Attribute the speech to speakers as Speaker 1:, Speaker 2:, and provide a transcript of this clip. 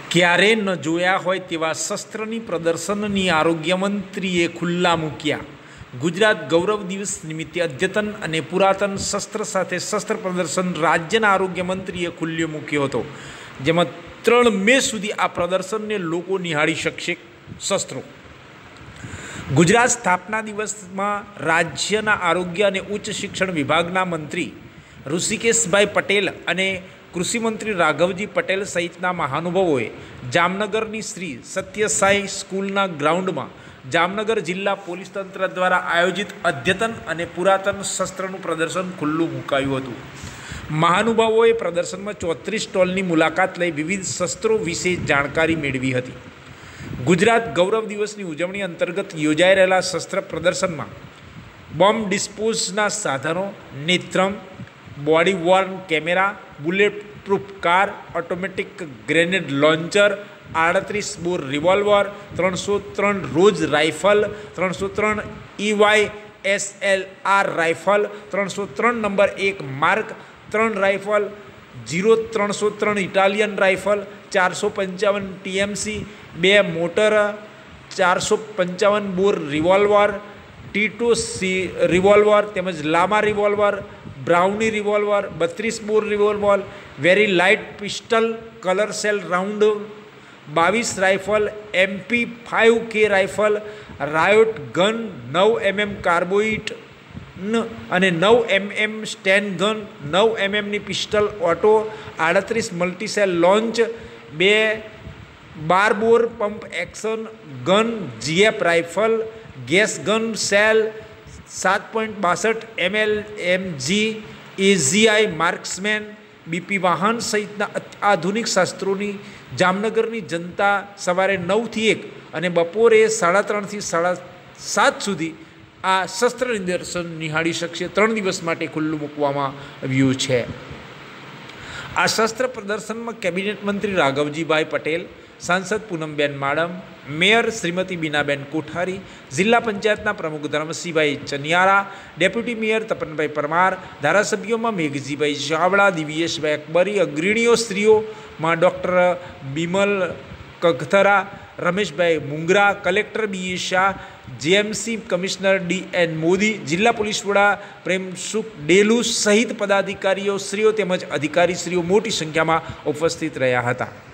Speaker 1: ક્યારે ન જોયા હોય તેવા શસ્ત્રની પ્રદર્શનની આરોગ્યમંત્રીએ ખુલ્લા મૂક્યા. ગુજરાત ગૌરવ દિવસ નિમિત્તે અદ્યતન અને પુરાતન શસ્ત્ર સાથે શસ્ત્ર પ્રદર્શન રાજ્યના આરોગ્યમંત્રીએ ખુલ્લો મૂક્યો હતો, જેમાં 3 મે સુધી આ પ્રદર્શનને લોકો નિહાળી શકશે. શસ્ત્રો ગુજરાત સ્થાપના દિવસમાં રાજ્યના આરોગ્ય અને ઉચ્ચ શિક્ષણ વિભાગના મંત્રી ઋષિકેશભાઈ પટેલ અને કૃષિમંત્રી રાઘવજી પટેલ સહિતના મહાનુભાવોએ જામનગરની શ્રી સત્યસાઈ સ્કૂલના ગ્રાઉન્ડમાં જામનગર જિલ્લા પોલીસ તંત્ર દ્વારા આયોજિત અદ્યતન અને પુરાતન શસ્ત્રનું પ્રદર્શન ખુલ્લું મુકાયું હતું. મહાનુભાવોએ પ્રદર્શનમાં 34 સ્ટોલની મુલાકાત લઈ વિવિધ શસ્ત્રો વિશે જાણકારી મેળવી હતી. ગુજરાત ગૌરવ દિવસની ઉજવણી અંતર્ગત યોજાઈ રહેલા શસ્ત્ર પ્રદર્શનમાં બોમ્બ ડિસ્પોઝના સાધનો, નેત્રમ, body worn camera, bullet proof car, automatic grenade launcher, 38 bore revolver, 303 Ross rifle, 303 EYSLR rifle, 303 number 1 mark 3 rifle, 0303 Italian rifle, 455 TMC, 2 mortar, 455 bore revolver, T2 revolver તેમજ લામા રિવોલ્વર, બ્રાઉની revolver, 32 bore revolver, very light pistol, colour shell round, 22 rifle, MP5K rifle, riot gun, 9mm કાર્બોઇટ અને 9mm Sten gun, 9mmની pistol auto, 38 multishell launch, 12 bore pump action gun, GF rifle, gas gun shell, 7.62 MLMG, AZI marksman, BP વાહન સહિતના આધુનિક શસ્ત્રોની જામનગરની જનતા સવારે 9 થી 1 અને બપોરે 3:30 થી 7:30 સુધી આ શસ્ત્ર નિદર્શન નિહાળી શકશે. 3 દિવસ માટે ખુલ્લું મૂકવામાં આવ્યું છે. આ શસ્ત્ર પ્રદર્શનમાં કેબિનેટ મંત્રી રાઘવજીભાઈ પટેલ, સાંસદ પૂનમબેન માડમ, મેયર શ્રીમતી બીનાબેન કોઠારી, જિલ્લા પંચાયતના પ્રમુખ ધર્મસિંહભાઈ ચનિયારા, ડેપ્યુટી મેયર તપનભાઈ પરમાર, ધારાસભ્યોમાં મેઘજીભાઈ ચાવડા, દિવ્યેશભાઈ અકબરી, અગ્રણીઓ સ્ત્રીઓમાં doctor Bimal Kagathara, Rameshbhai Mungra, collector BA Shah, JMC commissioner DN Modi, જિલ્લા પોલીસ વડા પ્રેમસુખ ડેલુ સહિત પદાધિકારીઓ શ્રીઓ તેમજ અધિકારીશ્રીઓ મોટી સંખ્યામાં ઉપસ્થિત રહ્યા હતા.